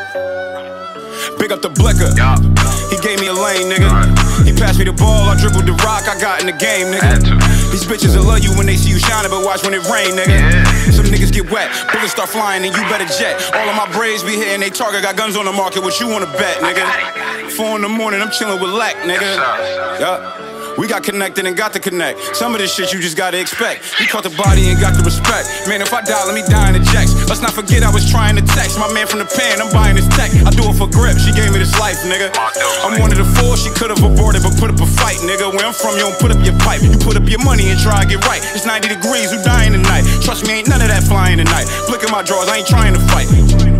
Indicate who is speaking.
Speaker 1: Big up the blicker. He gave me a lane, nigga. He passed me the ball, I dribbled the rock, I got in the game, nigga. These bitches will love you when they see you shining, but watch when it rain, nigga. Some niggas get wet, bullets start flying and you better jet. All of my braids be hitting they target, got guns on the market, what you wanna bet, nigga? 4 in the morning, I'm chilling with Lack, nigga. Yup. We got connected and got to connect. Some of this shit you just gotta expect. He caught the body and got the respect. Man, if I die, let me die in the jacks. Let's not forget I was trying to text my man from the pen, I'm buying his tech. I do it for grip, she gave me this life, nigga. I'm one of the 4, she could've aborted, but put up a fight, nigga. Where I'm from, you don't put up your pipe. You put up your money and try to get right. It's 90 degrees, who dying tonight? Trust me, ain't none of that flying tonight. Flick in my drawers, I ain't trying to fight.